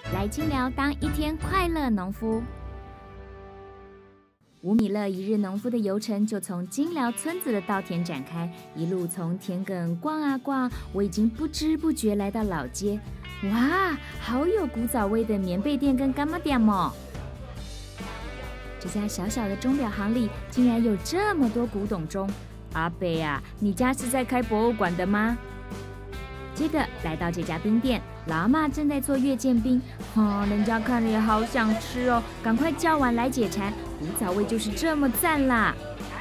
来清寮当一天快乐农夫。吴米勒一日农夫的游程就从金寮村子的稻田展开，一路从田埂逛啊逛，我已经不知不觉来到老街。哇，好有古早味的棉被店跟干妈店哦！这家小小的钟表行里竟然有这么多古董钟。阿伯啊，你家是在开博物馆的吗？接着来到这家冰店，老阿嬷正在做月见冰，人家看了也好想吃哦，赶快叫完来解馋。古早味就是这么赞啦！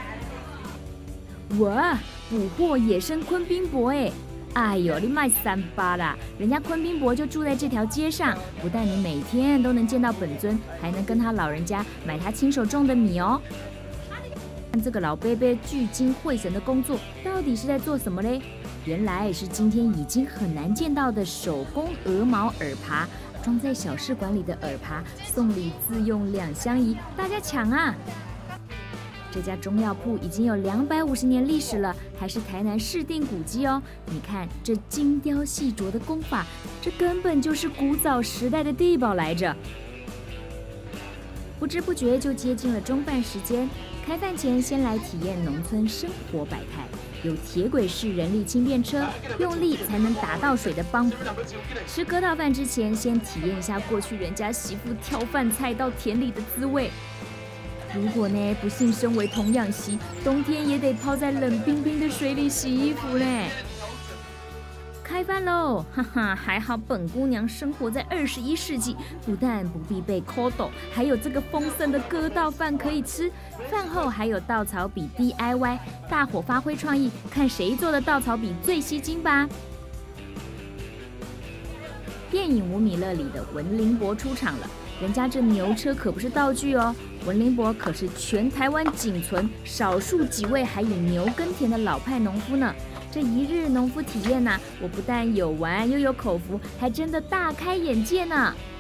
哇，捕获野生昆宾伯哎！哎呦，你卖300啦！人家昆宾伯就住在这条街上，不但你每天都能见到本尊，还能跟他老人家买他亲手种的米哦。看这个老伯伯聚精会神的工作，到底是在做什么嘞？原来是今天已经很难见到的手工鹅毛耳耙，装在小试管里的耳耙，送礼自用2相宜，大家抢啊！这家中药铺已经有250年历史了，还是台南市定古迹哦。你看这精雕细琢的工法，这根本就是古早时代的地宝来着。不知不觉就接近了中饭时间，开饭前先来体验农村生活百态。有铁轨式人力轻便车，用力才能打到水的帮浦。吃割稻饭之前，先体验一下过去人家媳妇挑饭菜到田里的滋味。如果呢不幸身为童养媳，冬天也得泡在冷冰冰的水里洗衣服呢。开饭喽，哈哈！还好本姑娘生活在21世纪，不但不必被抠斗，还有这个丰盛的割稻饭可以吃。饭后还有稻草笔 DIY， 大伙发挥创意，看谁做的稻草笔最吸睛吧！电影《吴米勒》里的文林伯出场了，人家这牛车可不是道具哦，文林伯可是全台湾仅存少数几位还以牛耕田的老派农夫呢。这一日农夫体验我不但有玩又有口福，还真的大开眼界呢。